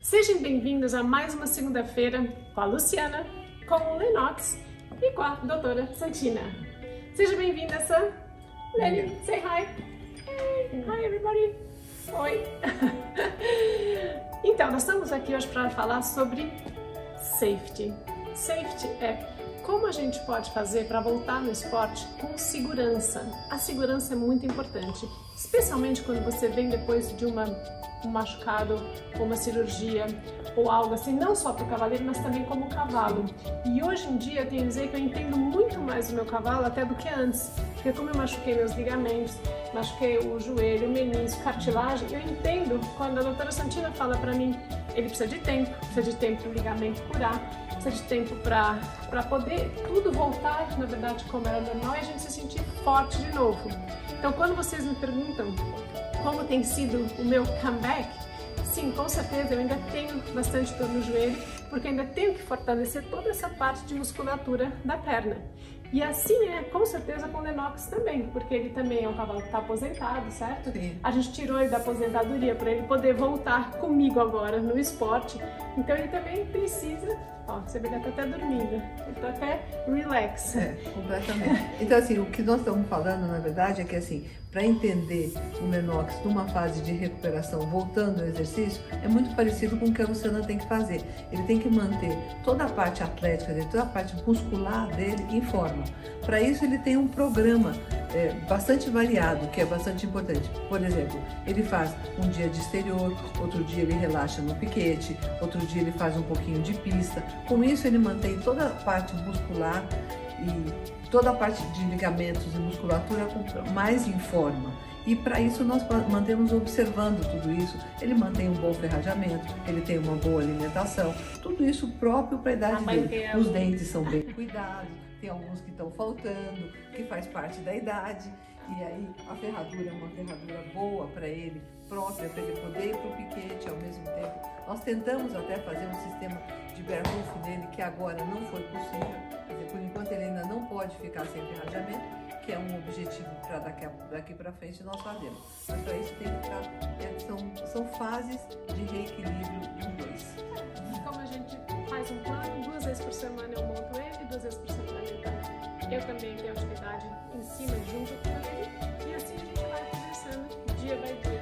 Sejam bem-vindos a mais uma segunda-feira com a Luciana, com o Lennox e com a doutora Santina. Seja bem-vinda, Sam. Lenny, say hi. Hey, hi everybody. Oi. Então, nós estamos aqui hoje para falar sobre safety. Safety é como a gente pode fazer para voltar no esporte com segurança. A segurança é muito importante, especialmente quando você vem depois de um machucado, ou uma cirurgia, ou algo assim, não só para o cavaleiro, mas também como cavalo. E hoje em dia, eu tenho que dizer que eu entendo muito mais o meu cavalo até do que antes, porque como eu machuquei meus ligamentos, machuquei o joelho, o menisco, cartilagem, eu entendo quando a doutora Santina fala para mim, ele precisa de tempo para o ligamento curar, precisa de tempo para poder tudo voltar, na verdade, como era normal, e a gente se sentir forte de novo. Então, quando vocês me perguntam como tem sido o meu comeback, sim, com certeza eu ainda tenho bastante dor no joelho, porque ainda tenho que fortalecer toda essa parte de musculatura da perna. E assim é, com certeza, com o Lennox também, porque ele também é um cavalo que está aposentado, certo? Sim. A gente tirou ele da aposentadoria para ele poder voltar comigo agora no esporte. Então ele também precisa, ó, você vê que ele está até dormindo, ele está até relax. É, completamente. Então, assim, o que nós estamos falando, na verdade, é que, assim, para entender o Lennox numa fase de recuperação, voltando ao exercício, é muito parecido com o que a Luciana tem que fazer. Ele tem que manter toda a parte atlética dele, toda a parte muscular dele em forma. Para isso, ele tem um programa bastante variado, que é bastante importante. Por exemplo, ele faz um dia de exterior, outro dia ele relaxa no piquete, outro dia ele faz um pouquinho de pista. Com isso, ele mantém toda a parte muscular e toda a parte de ligamentos e musculatura mais em forma. E para isso nós mantemos observando tudo isso. Ele mantém um bom ferrajamento, ele tem uma boa alimentação, tudo isso próprio para a idade dele. Os dentes são bem cuidados, tem alguns que estão faltando, que faz parte da idade. E aí a ferradura é uma ferradura boa para ele, própria para ele poder ir para o piquete ao mesmo tempo. Nós tentamos até fazer um sistema de bear-hoof nele, que agora não foi possível. Quer dizer, por enquanto ele ainda não pode ficar sem ferrajamento, que é um objetivo para daqui para frente nós fazemos. Mas para isso tem que são fases de reequilíbrio dos dois. Como a gente faz um plano, 2 vezes por semana eu monto ele, 2 vezes por semana eu também tenho atividade em cima, junto com ele, e assim a gente vai conversando dia by dia.